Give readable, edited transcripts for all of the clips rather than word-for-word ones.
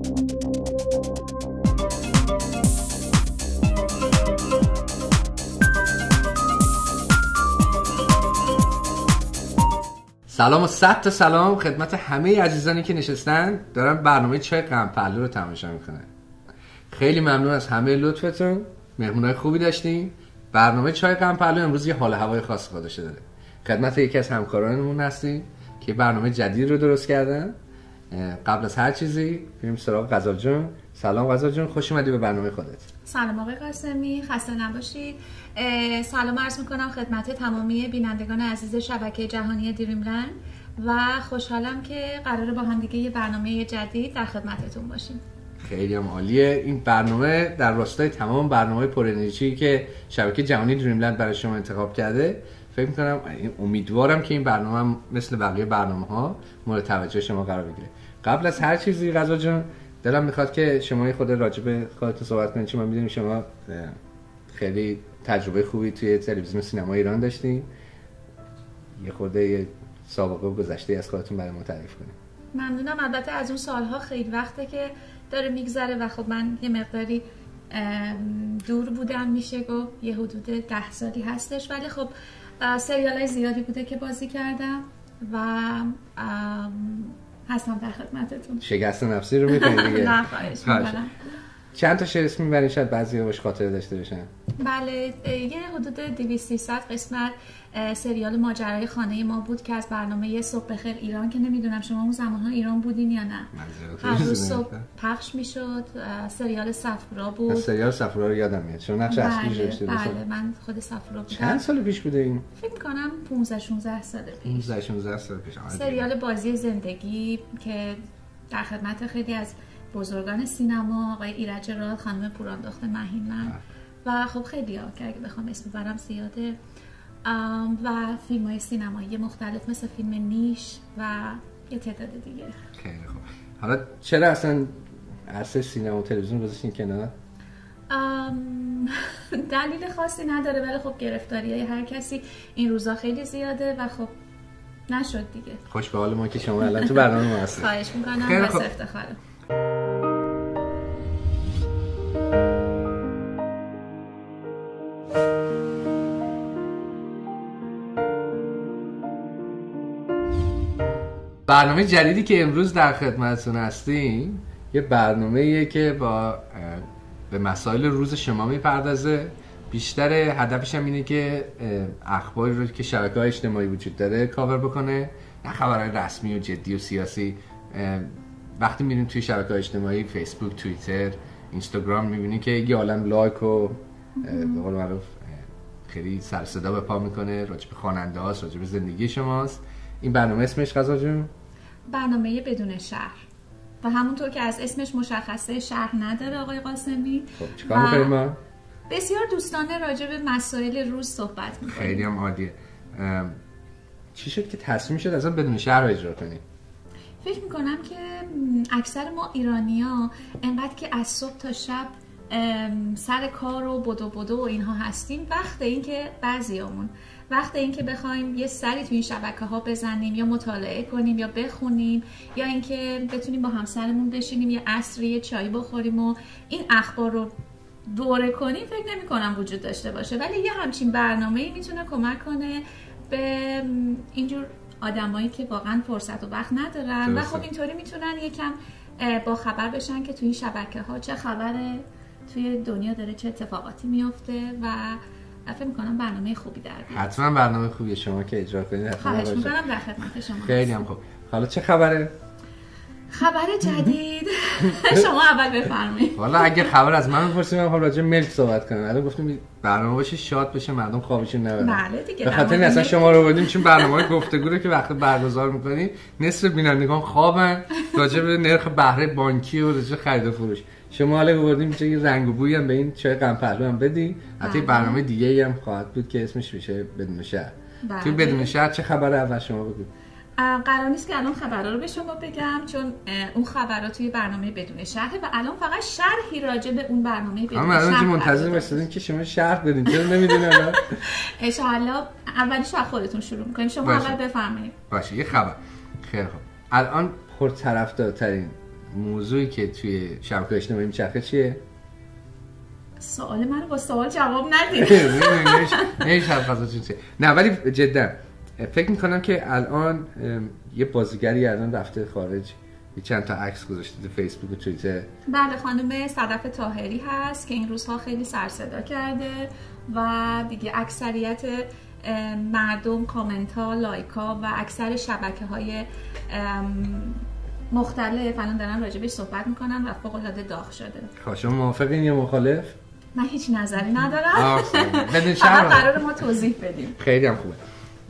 سلام و 100 تا سلام خدمت همه عزیزانی که نشستن دارن برنامه چای قمپلو رو تماشا میکنن. خیلی ممنون از همه لطفتون. مهمونای خوبی داشتیم. برنامه چای قمپلو امروز یه حال هوای خاص خودش داره. خدمت یکی از همکارانمون هستیم که برنامه جدید رو درست کردن. قبل از هر چیزی بریم سراغ غزال جون. سلام غزال جون، خوش اومدی به برنامه خودت. سلام آقای قاسمی، خسته نباشید. سلام عرض میکنم خدمت تمامی بینندگان عزیز شبکه جهانی دریملند و خوشحالم که قراره با هم دیگه یه برنامه جدید در خدمتتون باشیم. خیلی هم عالیه. این برنامه در راستای تمام برنامه پر انرژی که شبکه جهانی دریملند برای شما انتخاب کرده. فکر میکنم امیدوارم که این برنامه مثل بقیه برنامه‌ها مورد توجه شما قرار بگیره. قبل از هر چیزی غزال جان، دلم میخواد که شما خود راجع به خودتون صحبت کنید، چون ما میدونیم شما خیلی تجربه خوبی توی تلویزیون و سینما ایران داشتین. یه خورده سابقه و گذشته از خودتون برای ما تعریف کنید. ممنونم. البته از اون سالها خیلی وقته که داره میگذره و خب من یه مقداری دور بودم، میشه گفت یه حدود 10 سالی هستش، ولی خب سریالای زیادی بوده که بازی کردم و هستم در خدمتتون. شکست نفسی رو میکنید دیگه. نه خواهش میکنم. چند تا شعر اسم میبرین شاید بعضی‌ها باش خاطره داشته باشن؟ بله، یه حدود 200-300 قسمت سریال ماجرای خانه ما بود که از برنامه صبح بخیر ایران، که نمیدونم شما اون زمانها ایران بودین یا نه. هر روز صبح پخش میشد. سریال صفرا بود. سریال صفرا رو یادم میاد. شما نقش اصلیش داشته بودید. بله، من خود صفرا بودم. چند سال پیش بوده این؟ فکر می‌کنم 15-16 سال پیش. 15-16 سال پیش. سریال بازی زندگی که در خدمت خیلی از بزرگان سینما، آقای ایرج راد، خانم پوراندخت مهین‌مند و خب خیلی ها که اگه بخوام اسم ببرم زیاده، و فیلم‌های سینمایی مختلف مثل فیلم نیش و یه تعداد دیگه. خیلی خوب. حالا چرا اصلا عرصه سینما و تلویزیون گذاشتین کنار؟ دلیل خاصی نداره، ولی خب گرفتاریای هر کسی این روزا خیلی زیاده و خب نشد دیگه. خوش به حال ما که شما الان تو برنامه ما هستید. خواهش می‌کنم، واسه افتخارم. برنامه جدیدی که امروز در خدمتتون هستیم یه برنامه‌ایه که به مسائل روز شما میپردازه. بیشتر هدفش هم اینه که اخباری رو که شبکه‌های اجتماعی وجود داره کاور بکنه، نه خبرهای رسمی و جدی و سیاسی. وقتی میریم توی شبکه‌های اجتماعی فیسبوک، توییتر، اینستاگرام، میبینی که یه عالم لایک و به قول معروف خیلی سر صدا به پا میکنه راجع به خواننده‌هاست، راجع به زندگی شماست. این برنامه اسمش غزال جون برنامه بدون شهر و همونطور که از اسمش مشخصه شهر نداره آقای قاسمی. خب چیکار می‌کنیم ما؟ بسیار دوستانه راجع به مسائل روز صحبت می‌کنیم. خیلی هم عالیه. چی شد که تصمیم شد اصلا بدون شهر رو اجرا کنیم؟ فکر می‌کنم که اکثر ما ایرانی‌ها انقدر که از صبح تا شب سر کار و بدو و اینها هستیم، وقت این که بعضیامون وقت این که بخوایم یه سری توی این شبکه‌ها بزنیم یا مطالعه کنیم یا بخونیم یا اینکه بتونیم با همسرمون بشینیم یه عصری یه چای بخوریم و این اخبار رو دوره کنیم، فکر نمی‌کنم وجود داشته باشه. ولی یه همچین برنامه‌ای میتونه کمک کنه به اینجور آدمایی که واقعا فرصت و وقت ندارن و خب اینطوری میتونن یکم با خبر بشن که توی این شبکه‌ها چه خبره، توی دنیا داره چه اتفاقاتی میفته و فکر می‌کنم برنامه خوبی در بیاد. حتما برنامه خوبیه، شما که اجرا کنید حتما. خواهش می‌کنم، در خدمت شما. خیلی هم خوب. حالا چه خبره؟ خبر جدید شما اول بفرمایید. والا اگه خبر از من بپرسید من راجع به ملک صحبت کنم. الان گفتیم برنامه باشه شاد بشه مردم خوابشون نبره. بله دیگه. به خاطر اصلا شما رو بردیم چون برنامه‌های گفتگو رو که وقت برگزار می‌کنی نصف بینندگان خوابن راجع به نرخ بهره بانکی و راجع خرید و فروش. شما حالا بردیم یه رنگ و بویی هم به این چای قمپلو هم بدی. حتی برنامه دیگه‌ای هم خواهد بود که اسمش میشه بدون شهر. توی بدون شهر چه خبره اول شما بگو. قرار نیست که الان خبرها رو به شما بگم چون اون خبرها توی برنامه بدون شرحه و الان فقط شرحی راجع به اون برنامه بدون شرح. الان منتظر باشید که شما شرح بدین. چرا نمیدین الان؟ ان شاء الله اولیش از خودتون شروع می‌کنیم. شما اول بفرمایید. باشه یه خبر. خیلی خوب. الان پرطرفدارترین موضوعی که توی شبکه اجتماعی میچرخه چیه؟ سوال منو با سوال جواب ندید. نه ولی جدا فکر میکنم که الان یه بازیگری الان رفته خارج، چند تا عکس گذاشته تو فیسبوک و توییتر. بله، خانم صدف طاهری هست که این روزها خیلی سر صدا کرده و دیگه اکثریت مردم کامنت ها، لایک ها و اکثر شبکه های مختلف الان دارن راجبش صحبت میکنن و فوق العاده داغ شده. خب شما موافقین یا مخالف؟ من هیچ نظری ندارم. بدون فقط قرار ما توضیح بدیم. خیلی هم خوبه.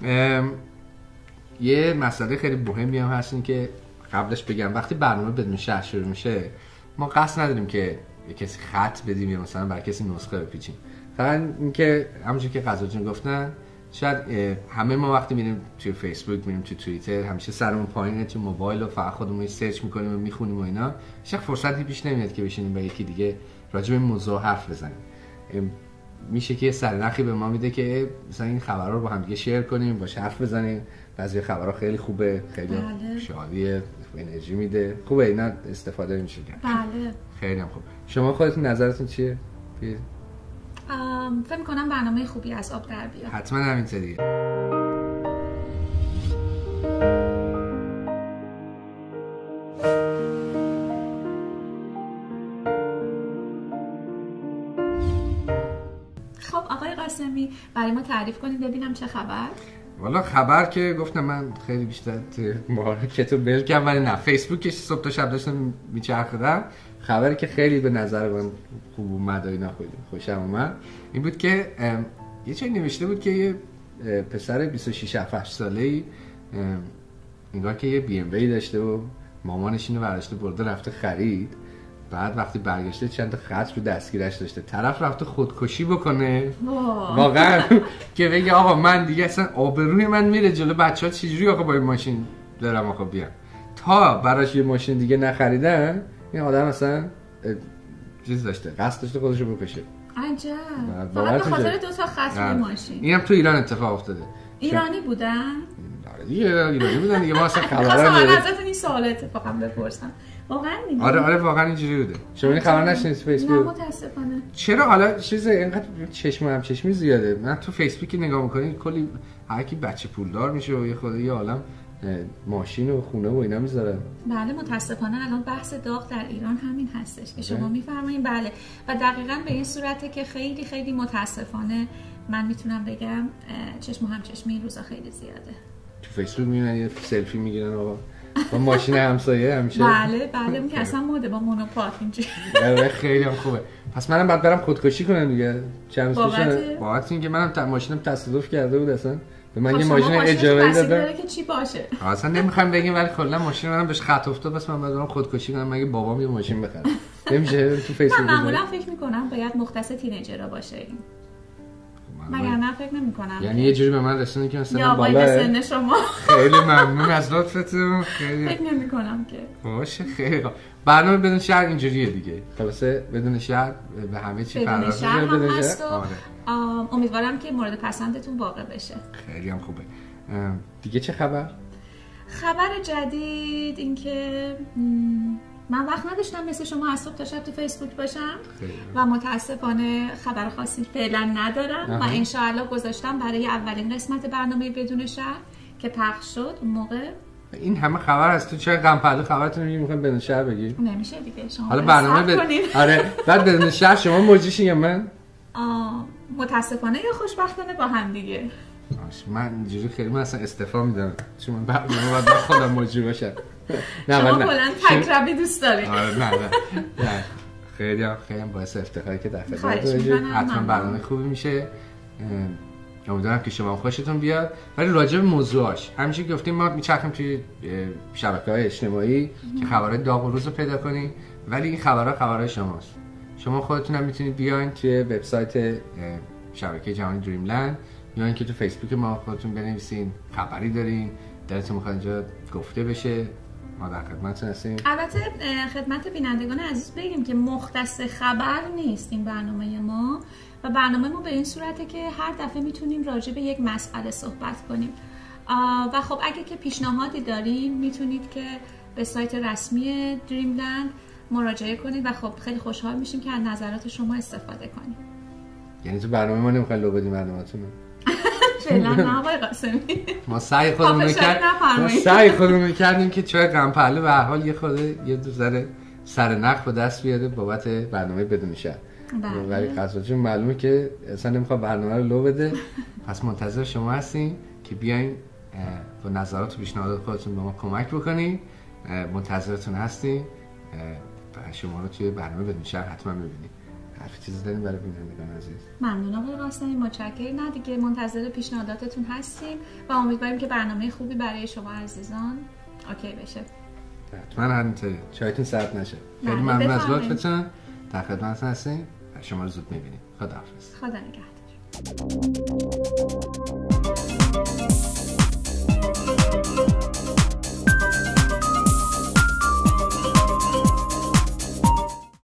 یه مسئله خیلی مهمی هم هست این که قبلش بگم وقتی برنامه بدون شرح شروع میشه ما قصد نداریم که به کسی خط بدیم یا مثلا بر کسی نسخه بپیچیم. فقط اینکه همونجوری که قضا جون گفتن شاید همه ما وقتی میریم توی فیسبوک، میریم توی توییتر، همیشه سرمون پایینه تو موبایل و فقط خودمون سرچ میکنیم و میخونیم و اینا، هیچ فرصتی پیش نمیاد که بشینیم با یکی دیگه راجع به این موضوع حرف بزنیم. میشه که سرنخی به ما میده که مثلا این خبرها رو با هم دیگه شیر کنیم، باشه حرف بزنیم. بعضی خبرها خیلی خوبه، خیلی شادیه، انرژی میده، خوبه، اینا استفاده میشه کرد. بله خیلی هم خوب. شما خودتون نظرتون چیه؟ فکر می‌کنم برنامه خوبی از آب در بیاد. حتما همینطوریه. خب آقای قاسمی برای ما تعریف کنید ببینم چه خبر؟ والا خبر که گفتم من خیلی بیشتر مارکتو بلکم، ولی نه فیسبوکش صبح تا شب داشتم میچرخیدم. خبری که خیلی به نظر من خوب اومد و اینا خوشم اومد این بود که یه چیزی نوشته بود که یه پسر 26-7 ساله‌ای انگار که یه بی ام وی داشته و مامانش اینو برداشته برده رفته خرید. بعد وقتی برگشته چند تا خط رو دستگیرش داشته، طرف رفته خودکشی بکنه واقعا که بگه آقا من دیگه اصلا آبروی من میره جلو بچه‌ها، چجوری آقا با این ماشین دارم آقا بیام، تا براش یه ماشین دیگه نخریدن این آدم اصلا چیز داشته، قصد داشته خودش رو بکشه. عجب. فقط به خاطر 2 تا خط روی ماشین. اینم تو ایران اتفاق افتاده. ایرانی بودن؟ ایرانی بودن دیگه. ما اصلا خبر نداریم. ازتون این سوال اتفاقا بپرسم. واقعا میگم. آره واقعا اینجوری بوده. شما این خبر نشنید فیسبوک؟ نه متاسفانه. چرا حالا چیز اینقدر چشمی زیاده؟ من تو فیسبوک نگاه می‌کنی کلی هر کی بچه پولدار میشه و یه عالم ماشین و خونه و اینا میذارن. بله متاسفانه الان بحث داغ در ایران همین هستش که شما میفرمایید. بله و دقیقاً به این صورته که خیلی خیلی متاسفانه من میتونم بگم چشم و همچشمی این روزا خیلی زیاده. تو فیسبوک میبینن یه سلفی میگیرن آقا با ماشین همسایه همیشه. بله اون که اصلا موده با مونوپارک اینجوری. خیلی هم خوبه. پس منم بعد برم خودکشی کنم دیگه. چند روز پیش بابت اینکه منم ماشینم تصادف کرده بود اصلا. به من یه ماشین اجاره دادن که چی باشه. اصلا نمیخوام بگیم ولی کلا ماشین منم بهش خط افتاد، بس من برام خودکشی کنم مگه بابام یه ماشین بخره. نمیشه تو فیسبوک. من معمولا فکر میکنم باید مختص تینیجرها باشه این. مگر نه فکر نمی‌کنم. یعنی یه جوری به من رسونه که مثلا بالا سن شما. خیلی ممنون از لطفتون. خیلی فکر نمی‌کنم که باشه. خیلی خوب. برنامه بدون شهر اینجوریه دیگه. خلاصه بدون شهر به همه چی پرداخته بدون شهر. امیدوارم که مورد پسندتون واقع بشه. خیلی هم خوبه. دیگه چه خبر؟ خبر جدید این که من وقت نداشتم مثل شما از صبح تا شب تو فیسبوک باشم و متاسفانه خبر خاصی فعلا ندارم و انشاءالله گذاشتم برای اولین قسمت برنامه بدون شهر که پخش شد اون موقع. این همه خبر هست تو چرا غم پهلو خبرتون رو میخوایم بدون شهر بگی؟ نمیشه دیگه شما حالا برنامه آره بعد بدون شهر شما موجیشین یا من؟ متاسفانه یا خوشبختانه با هم دیگه. من اینجوری خیلی من اصلا استعفا میدم چون من برنامه باید خودم موجی باشم. شما کلا تکربی دوست دارید. نه خیلی باعث افتخاره که در خدمتتون حتما برنامه خوبی میشه. امیدوارم که شما خوشتون بیاد. ولی راجع به موضوعاش همیشه گفتیم ما میچرخیم توی شبکه‌های اجتماعی که خبرهای داغ و روز رو پیدا کنیم، ولی این خبرهای شماست. شما خودتون هم میتونید بیاین توی وبسایت شبکه جهانی دریملند یا اینکه تو فیسبوک ما خودتون بنویسین خبری دارین دلتون میخواد اینجا گفته بشه، ما در خدمتتون هستیم. البته خدمت بینندگان عزیز بگیم که مختص خبر نیست این برنامه ما و برنامه ما به این صورته که هر دفعه میتونیم راجع به یک مسئله صحبت کنیم و خب اگه که پیشنهادی دارین میتونید که به سایت رسمی دریملند مراجعه کنید و خب خیلی خوشحال میشیم که از نظرات شما استفاده کنیم. یعنی تو برنامه ما نمیخواین لو بدیم برنامه‌تون؟ فعلا نه آقای قاسمی. ما سعی خودمون کردیم که چای قمپله به هر حال یه خورده یه ذره سر نخ به دست بیاره بابت برنامه بدون شرط. ولی قصدشون معلومه که اصلا نمیخواد برنامه رو لو بده. پس منتظر شما هستیم که بیاین با نظرات و پیشنهادات خودتون به ما کمک بکنین. منتظرتون هستیم. شما رو توی برنامه بدون شرط حتما می‌بینیم. حرف چیزی داریم برای بینندگان عزیز؟ ممنون آقای قاسمی، متشکرم. نه دیگه منتظر پیشنهاداتتون هستیم و امیدواریم که برنامه خوبی برای شما عزیزان اوکی بشه. حتما همینطوره. چایتون سرد نشه. خیلی ممنون از لطفتون. در خدمتتون هستیم. شما رو زود می‌بینیم. خداحافظ. خدا نگهدار.